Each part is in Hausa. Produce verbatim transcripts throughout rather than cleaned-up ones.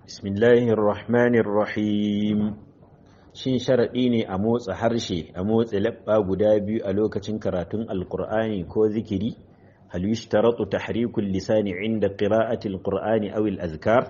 Bismillahirrahmanirrahim. Shin sharaɗi ne a motsa harshe, a motsa labba guda biyu a lokacin karatun Alƙur'ani ko zikiri? Hal yushtaratu tahrikul lisani inda qira'atil Qur'ani aw al-azkar?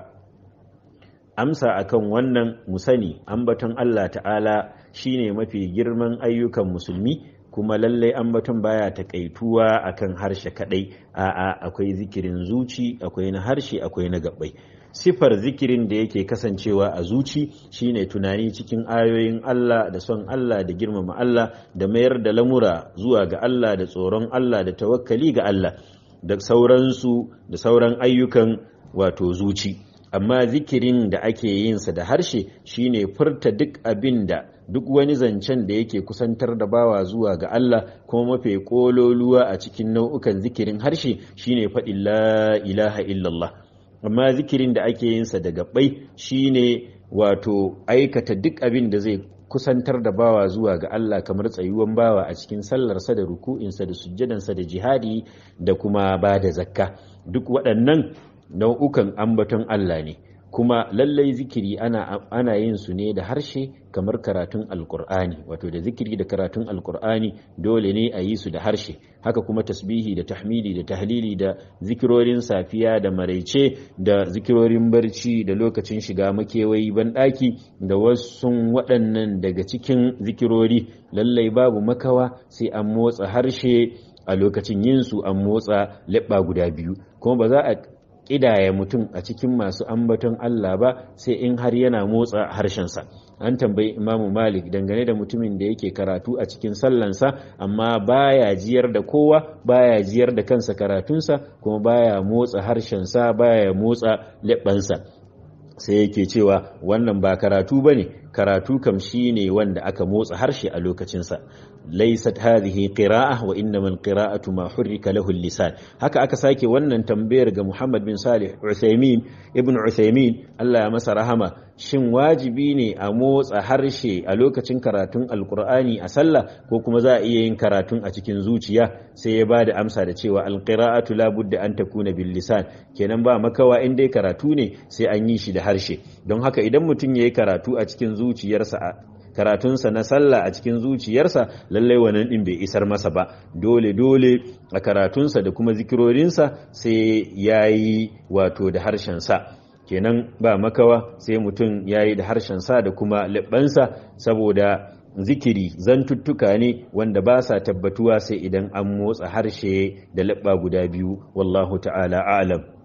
Amsa akan wannan musani ambaton Allah ta'ala shine mafi girman ayyukan musulmi, kuma lallai ambaton baya takaituwa akan harshe kadai. A'a, akwai zikirin zuci, akwai na harshe, akwai na gabbai. Sifar zikirin da yake kasancewa a zuci shine tunani cikin ayoyin Allah da son Allah da girmama Allah da mayar da lamura zuwa ga Allah da tsoron Allah da tawakkali ga Allah da sauransu da sauran ayyukan wato zuci. Amma zikirin da ake yinsa da harshe shine furta duk abin da duk wani zancen da yake kusantar da bawa zuwa ga Allah, kuma mafi kololuwa a cikin nau'ukan zikirin harshe shine faɗin la ilaha illallah. Amma zikirin da ake yinsa da gabbai shine wato aikata duk abin da zai kusantar da bawa zuwa ga Allah, kamar tsayuwan bawa a cikin sallarsa da ruku'insa da sujjadansa da jihadi da kuma ba da zakka. Duk waɗannan nau'ukan ambaton Allah ne, kuma lallai zikiri ana, ana yin su ne da harshe, kamar karatun alkur'ani. Wato da zikiri da karatun alkur'ani dole ne a yi su da harshe. Haka kuma tasbihi da tahmidi da tahlili da zikirorin safiya da maraice da zikirorin barci da lokacin shiga makewayi banɗaki da wasu waɗannan daga cikin zikirori, lallai babu makawa sai an motsa harshe a lokacin yin su, an motsa leɓɓa guda biyu. Kuma ba za a ƙidaya mutum a cikin masu ambaton Allah ba sai in har yana motsa harshensa. An tambayi Imamu Malik dangane da mutumin da yake karatu a cikin sallansa amma baya jiyar da kowa, baya jiyar da kansa karatunsa, kuma baya motsa harshensa, baya motsa leɓɓansa. Sai yake cewa wannan ba karatu bane, karatu kam shine wanda aka motsa harshe a lokacinsa. Laysat hadhihi qira'ah wa innamal qira'atu ma hurrika lahu al-lisan. Haka aka sake wannan tambayar ga Muhammad bin Salih Uthaymin ibn Uthaymin, Allah ya masa rahama, shin wajibi ne a motsa harshe a lokacin karatun alkur'ani a sallah, ko kuma za a iya yin karatun a cikin zuciya? Sai ya bada amsa da cewa alqira'atu la budda an takuna bil lisan. Kenan ba makawa in dai karatu ne sai an yi shi da harshe. Don haka idan mutum yayi karatu a cikin zuciyarsa, karatunsa na sallah a cikin zuciyarsa, lallai wannan din bai isar masa ba. Dole dole a karatunsa da kuma zikirorinsa sai yayi wato da harshensa. Kenan ba makawa sai mutum yayi da harshensa da kuma leɓɓansa, saboda zikiri zantuttuka ne wanda ba sa tabbatuwa sai idan an motsa harshe da leɓɓa guda biyu. Wallahu ta'ala a'lam.